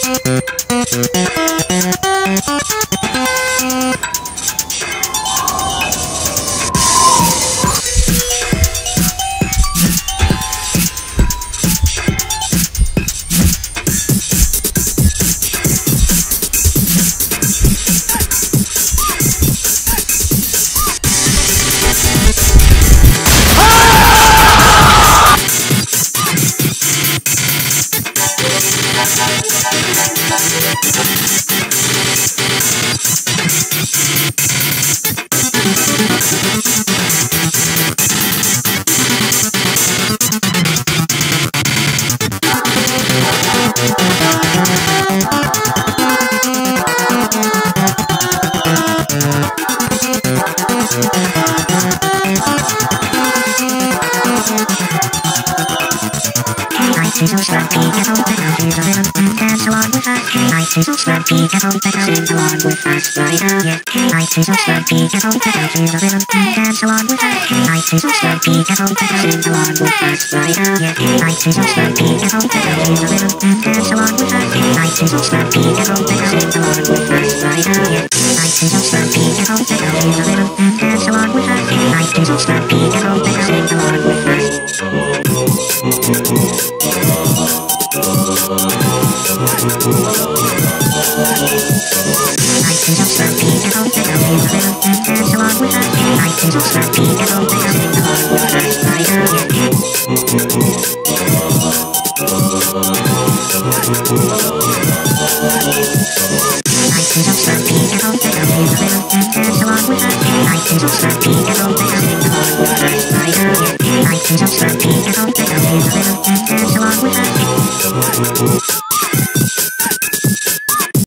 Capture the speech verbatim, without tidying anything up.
Kino Sprunked, get on the ground to the rhythm and dance along with us. Kino Sprunked, get on the ground, sing along with us right now. Yeah, Kino Sprunked, get on the ground to the rhythm and dance along with us. Kino Sprunked, get on the ground, sing along with us right now. Yeah, Kino Sprunked, get on the ground to the rhythm and dance along with us. Kino Sprunked, get on the ground, sing along with us right now. Yeah, Kino Sprunked, get on the ground to the rhythm and dance along with us. Kino Sprunked, get on the ground, sing along with us. Kino Sprunked, get on the ground to the rhythm and dance along with us. Kino Sprunked, get on the ground, sing along with us right now. Kino Sprunked, get on the ground to the rhythm and dance along with us. Kino Sprunked, get on the ground, sing along with us right now. Kino Sprunked, get on the ground to the rhythm and dance along with us.